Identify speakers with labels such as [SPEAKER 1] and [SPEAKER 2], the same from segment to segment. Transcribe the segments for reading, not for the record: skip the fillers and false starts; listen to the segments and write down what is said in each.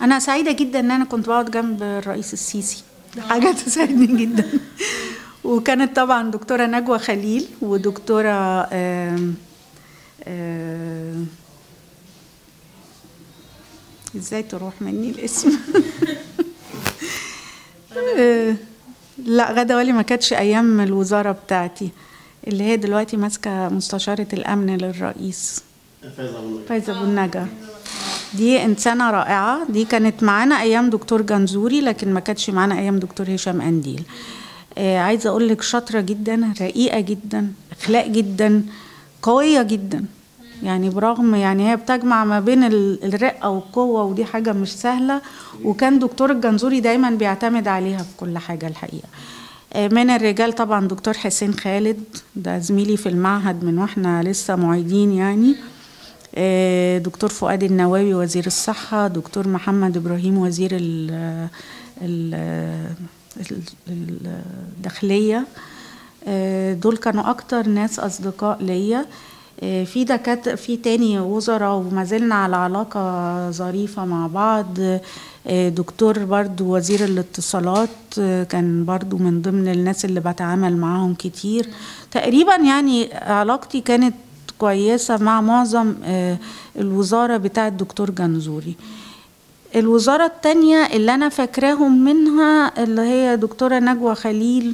[SPEAKER 1] انا سعيده جدا ان انا كنت بقعد جنب الرئيس السيسي، حاجه تسعدني جدا. وكانت طبعا دكتوره نجوى خليل ودكتوره ازاي تروح مني الاسم لا، غدا ولي ما كانتش ايام الوزاره بتاعتي، اللي هي دلوقتي ماسكه مستشاره الامن للرئيس، فايزه ابو النجا. دي انسانه رائعه، دي كانت معانا ايام دكتور جنزوري لكن ما كانتش معانا ايام دكتور هشام قنديل. عايزه اقول لك شاطره جدا، رقيقه جدا، اخلاق جدا، قويه جدا. يعني برغم يعني هي بتجمع ما بين الرقه والقوه، ودي حاجه مش سهله، وكان دكتور الجنزوري دايما بيعتمد عليها في كل حاجه الحقيقه. من الرجال طبعا دكتور حسين خالد، ده زميلي في المعهد من واحنا لسه معيدين يعني. دكتور فؤاد النواوي وزير الصحه، دكتور محمد ابراهيم وزير الداخليه. دول كانوا اكتر ناس اصدقاء ليا. في دكاتره، في تاني وزراء وما زلنا على علاقه ظريفه مع بعض. دكتور برضو وزير الاتصالات كان برضو من ضمن الناس اللي بتعامل معاهم كتير تقريبا. يعني علاقتي كانت كويسه مع معظم الوزاره بتاعه الدكتور جنزوري. الوزاره التانية اللي انا فاكراهم منها اللي هي دكتوره نجوى خليل،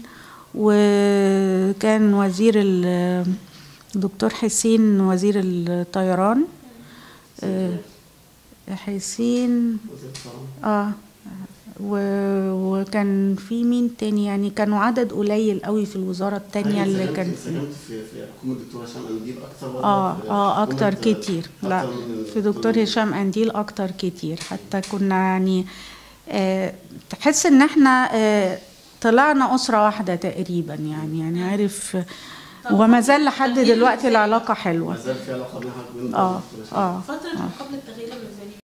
[SPEAKER 1] وكان وزير دكتور حسين وزير الطيران. حسين وكان في مين تاني؟ يعني كانوا عدد قليل قوي في الوزاره التانية اللي كان
[SPEAKER 2] في حكومه الدكتور هشام قنديل اكتر
[SPEAKER 1] اكتر كتير. لا، في دكتور هشام قنديل اكتر كتير. حتى كنا يعني تحس ان احنا طلعنا اسره واحده تقريبا يعني عارف. وما زال لحد دلوقتي العلاقه حلوه.
[SPEAKER 2] ما زال في علاقه بين
[SPEAKER 3] فتره قبل التغيير الميزاني